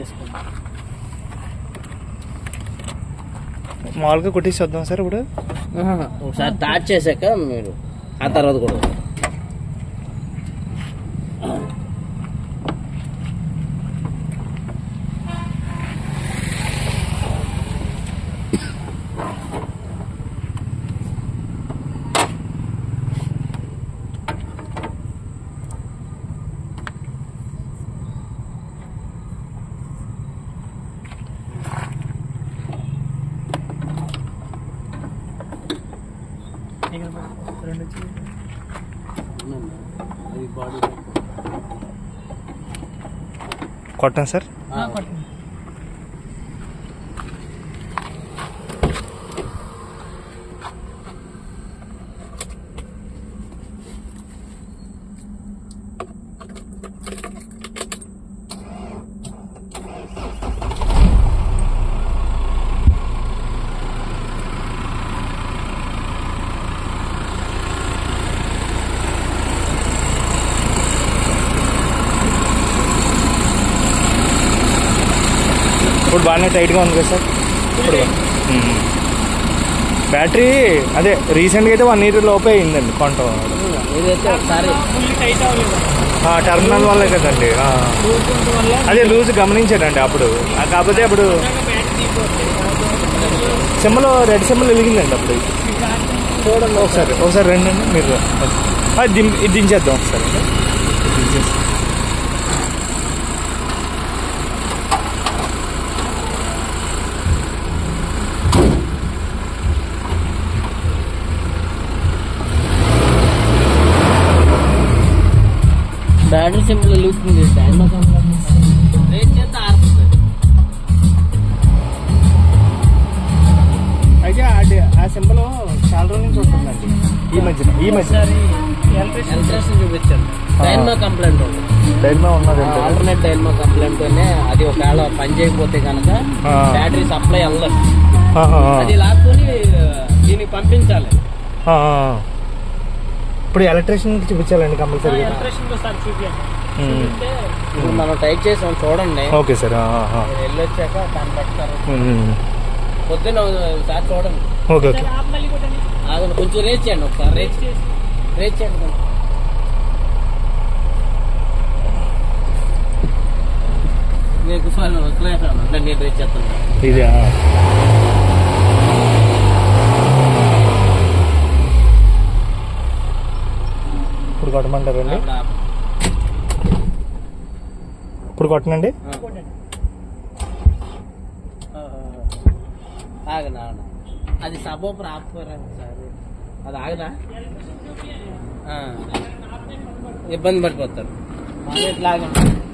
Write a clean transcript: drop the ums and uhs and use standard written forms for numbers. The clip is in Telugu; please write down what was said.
చేసుకుంటాం. మామూలుగా కొట్టేసి వద్దాం సార్ ఇప్పుడు. ఒకసారి స్టార్ట్ చేశాక మీరు ఆ తర్వాత కూడా కొట్టాను సార్. ఇప్పుడు బాగానే టైట్గా ఉంది కదా సార్. ఇప్పుడు బ్యాటరీ అదే రీసెంట్గా అయితే 1 year లోపే అయిందండి కొంటాం. టర్మినల్ వల్లే కదండి. అదే లూజ్ గమనించాడండి అప్పుడు. కాకపోతే అప్పుడు సింబల్ రెడ్ సింబల్ వెలిగిందండి అప్పుడు. చూడండి ఒకసారి రండి మీరు. ఇది దించేద్దాం ఒకసారి. దించేసి బ్యాటరీ సింబల్ వెలుగుతుంది. అయితే ఆ సింబల్ చాలా రోజుల నుంచి ఉంటుందండి. ఈ మధ్య ఎలక్ట్రిషన్ చూపించాను. డైనమో కంప్లైంట్ ఉంది. డైనమో ఉన్నది. ఆల్టర్నేట్ డైనమో కంప్లైంట్ తోనే అది ఒకవేళ పని చేయకపోతే కనుక బ్యాటరీ సప్లై వెళ్ళదు. అది లాక్కొని దీనికి పంపించాలి. ఇప్పుడు ఎలక్ట్రిషియన్ చూపించాలండి కంపల్సరీ. ఇప్పుడు మనం టైప్ చేసాం చూడండి. Okay sir. వెళ్ళొచ్చాక దాన్ని పెడతారు. పొద్దున్న ఒకసారి చూడండి. Okay okay. కొంచెం రేస్ చేయండి. ఒకసారి రేస్ చేయండి. మీకు నేను రేస్ చేస్తాను. ఇదే ఇప్పుడు కొట్టమంటారండి. ఇప్పుడు కొట్టనండి. ఆగనా అది సబోపర్ ఆపుకోరా సార్. అది ఆగదా ఇబ్బంది పడిపోతారు. లాగా